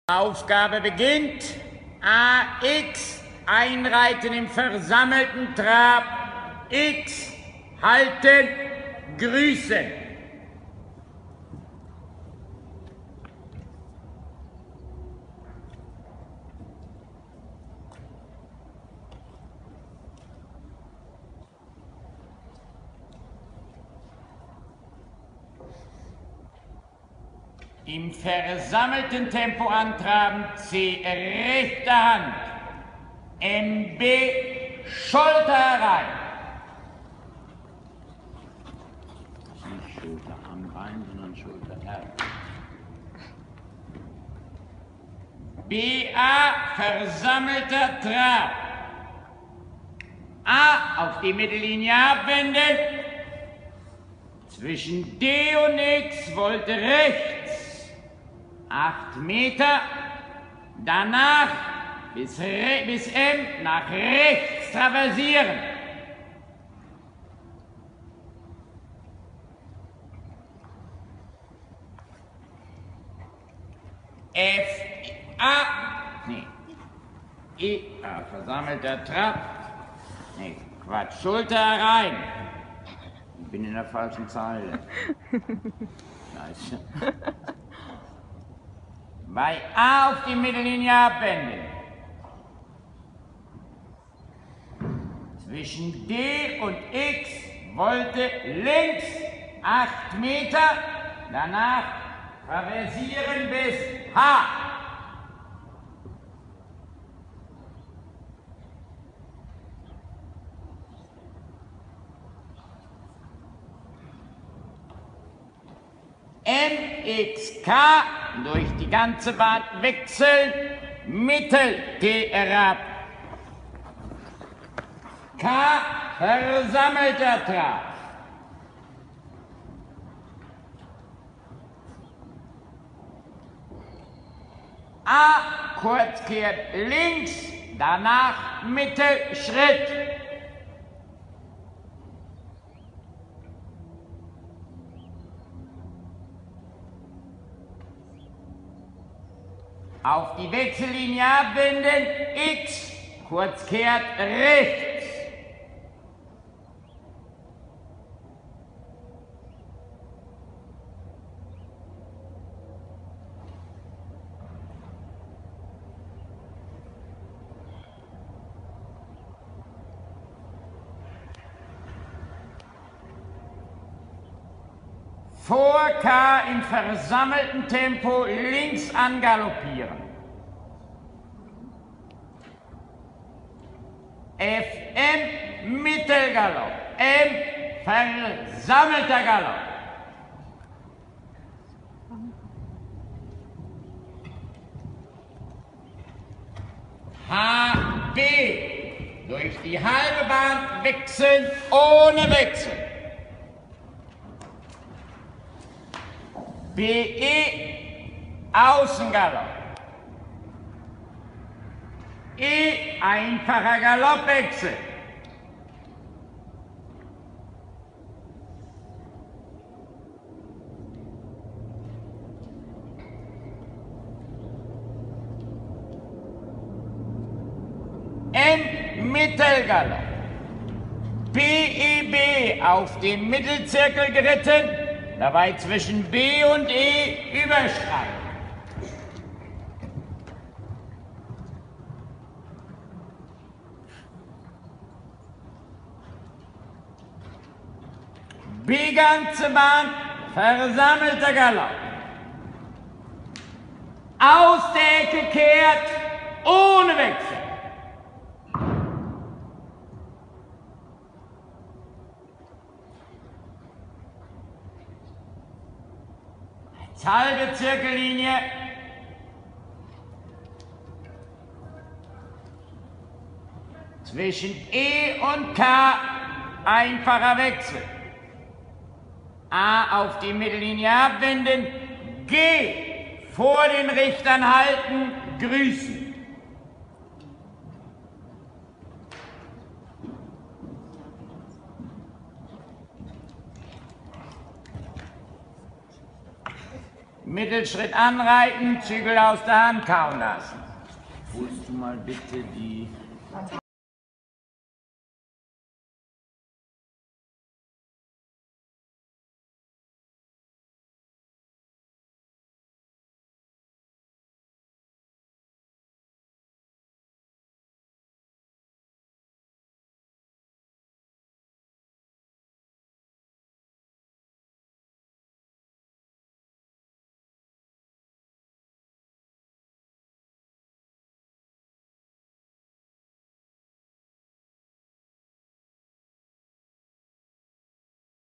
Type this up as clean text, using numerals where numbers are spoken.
Aufgabe beginnt. AX einreiten im versammelten Trab. X halten, grüßen. Im versammelten Tempo antraben, C rechte Hand, MB Schulter herein. Nicht Schulter am Bein, sondern Schulter herein. BA versammelter Trab. A auf die Mittellinie abwenden. Zwischen D und X Volte rechts. 8 Meter, danach bis M nach rechts traversieren. Versammelter Trab. Nee, Quatsch, Schulter herein. Ich bin in der falschen Zeile. Scheiße. Bei A auf die Mittellinie abwenden. Zwischen D und X Volte links 8 Meter, danach traversieren bis H. MXK durch die ganze Bahn wechseln, Mittel T herab. K versammelter Trab. A kurz kehrt links, danach Mittel Schritt. Auf die Wechsellinie abwenden, X, kurz kehrt rechts. Vor K im versammelten Tempo links angaloppieren. FM Mittelgalopp, M versammelter Galopp. HB durch die halbe Bahn wechseln ohne Wechsel. BE Außengalopp. E einfacher Galoppwechsel. M Mittelgalopp. BEB auf den Mittelzirkel geritten. Dabei zwischen B und E überschreiten. B ganze Bahn, versammelter Galopp. Aus der Ecke kehrt, ohne Wechsel. Halbe Zirkellinie. Zwischen E und K einfacher Wechsel. A auf die Mittellinie abwenden. G vor den Richtern halten, grüßen. Mittelschritt anreiten, Zügel aus der Hand kauen lassen. Holst du mal bitte die...